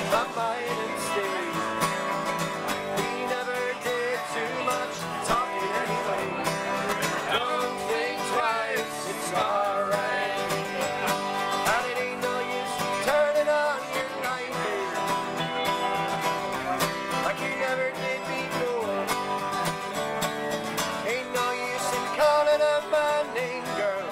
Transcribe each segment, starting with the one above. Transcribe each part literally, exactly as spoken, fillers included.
I might have stayed. We never did too much talking anyway. Don't think twice, it's alright. And it ain't no use turning on your light like you never did before. Ain't no use in calling up my name, girl.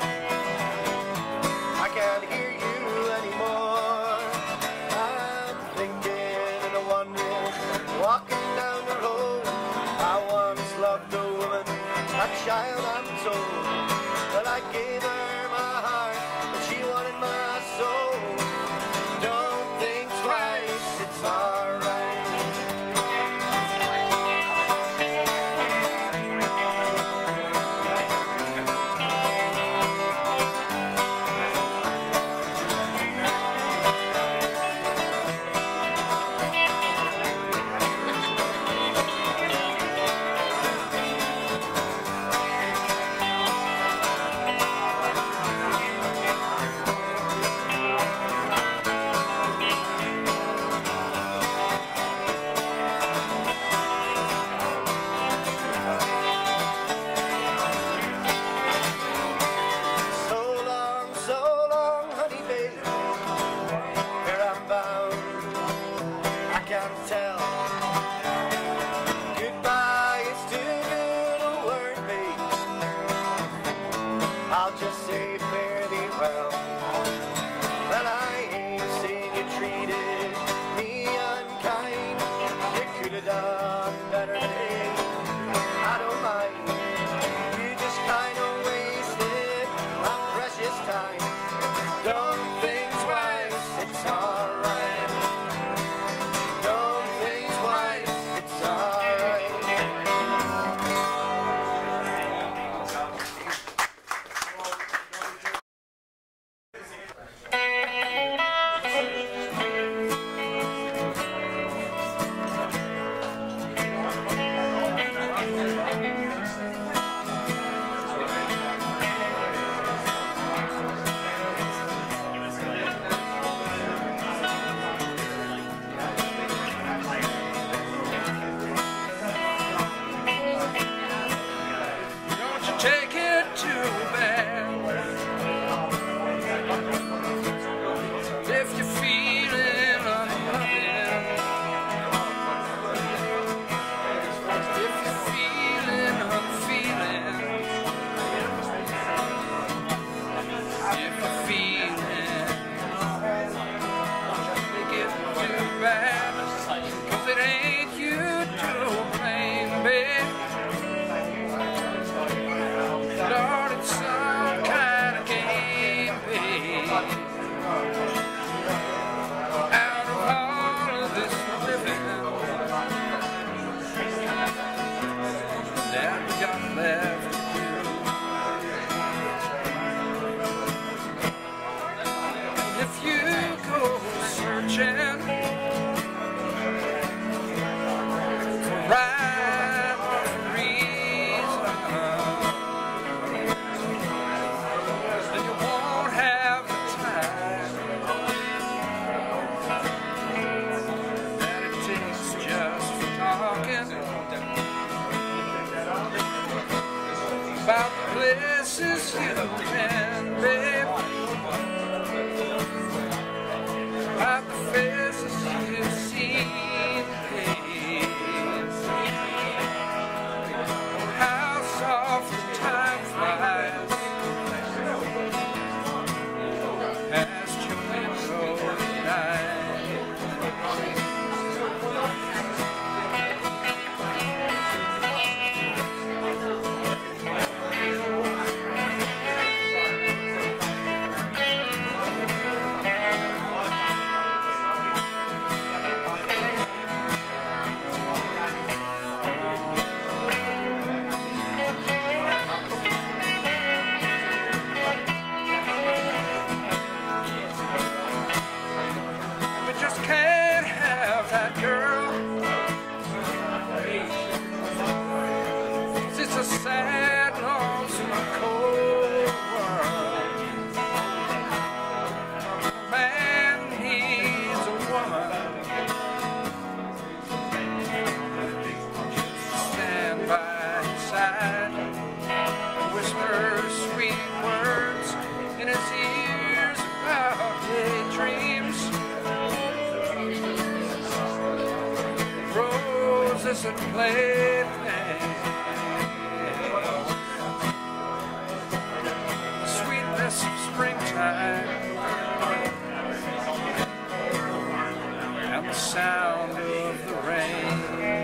I can't hear you anymore. I'm thinking and wondering, walking down the road. I once loved a woman, a child I'm told. But I gave her my heart, but she wanted my soul. Don't think twice, it's alright. Tell goodbye is too good a word, babe. I'll just say fare thee well. Well, I ain't seen you treated me unkind. You could have done better, babe. I don't mind. You just kind of wasted my precious time. Don't think twice, it's alright. Take it too bad. If you're feeling unloving, if you're feeling unfeeling, if you're feeling, take it too bad. 'Cause it ain't you to blame, babe. Lord, it's some kind of game, babe. Out of all of this living that we got left to do, if you go searching for rhyme or reason, then you won't have the time that it takes just for talking about the places you've been, babe, about the faces you've seen, babe, how soft the time flies past your window at night. princess and plaything, the sweetness of springtime, and the sound of the rain.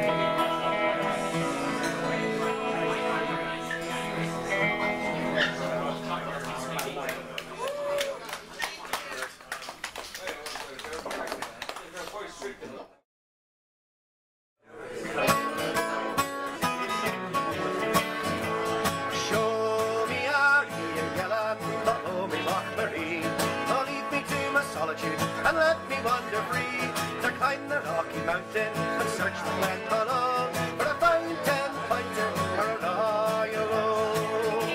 And let me wander free to climb the rocky mountain and search the glen below for a fine ten pointer or a royal roll.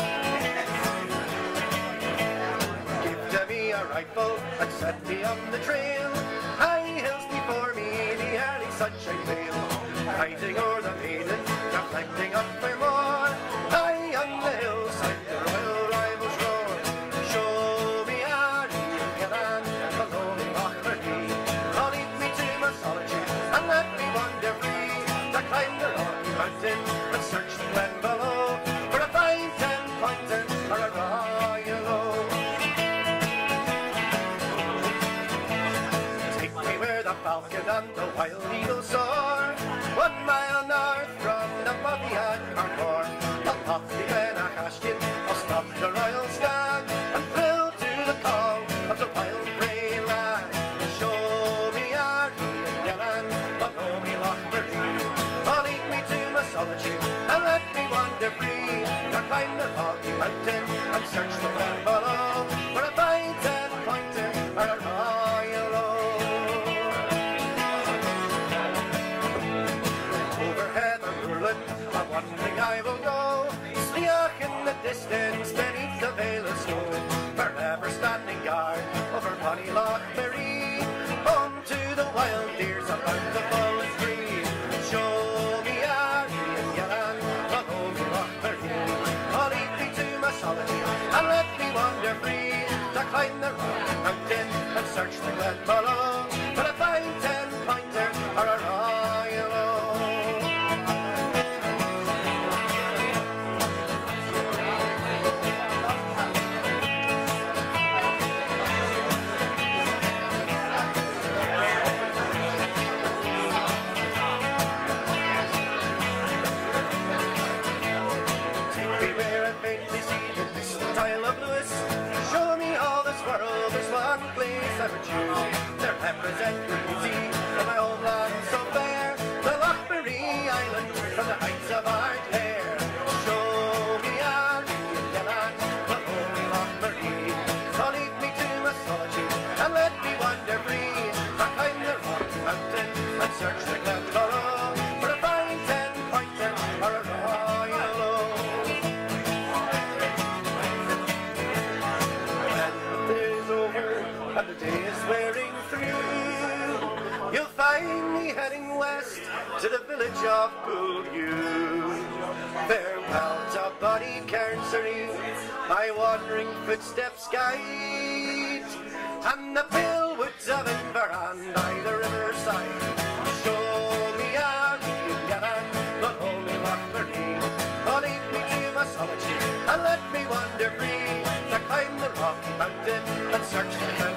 Give to me a rifle and set me on the trail. High hills before me, the early sunshine veil, riding o'er the maiden, reflecting up for more. High on the hillside, the royal rivals roar. Show me a land below me, oh, lead me to my solitude and let me wander free to climb the rocky mountain and search the glen below for a fine ten pointer or a royal oak. Take me where the falcon and the wild eagle soar, one mile north from the body and Carnmore. I'll pop the glen a Hashkin, I'll stop the royal stag and thrill to the call of the wild grey lag. Show me a green land below me, Lochbury, oh, lead me to my solitude and let me wander free to climb the rocky mountain and search the glen below for a fine ten pointer or a royal oak. Overhead or Moorland, I'm wandering I will go, Sliach in the distance beneath the veil of snow, forever standing guard over bonny Lochbury, home to the wild deers about the fallen tree. Show me a green land below me, Lochbury, oh, lead me to my solitude and let me wander free to climb the rocky mountain and search the glen below for a fine ten pointer or a royal oak. They represent beauty in my own land so fair, the Lochbury Island from the heights of Ardlair. Show me a green land below me, Lochbury, so lead me to my solitude and let me wander free to climb the rocky mountain and search the glen below for a fine ten pointer or a royal oak. When the day is over and the day is wearing through, you'll find me heading west to the village of Poolview. Farewell to Bonnie Cairnsbury, my wandering footsteps guide, and the pale woods of Inverran by the riverside. Show me a green land below me, Lochbury, oh, lead me to my solitude and let me wander free to climb the rocky mountain and search the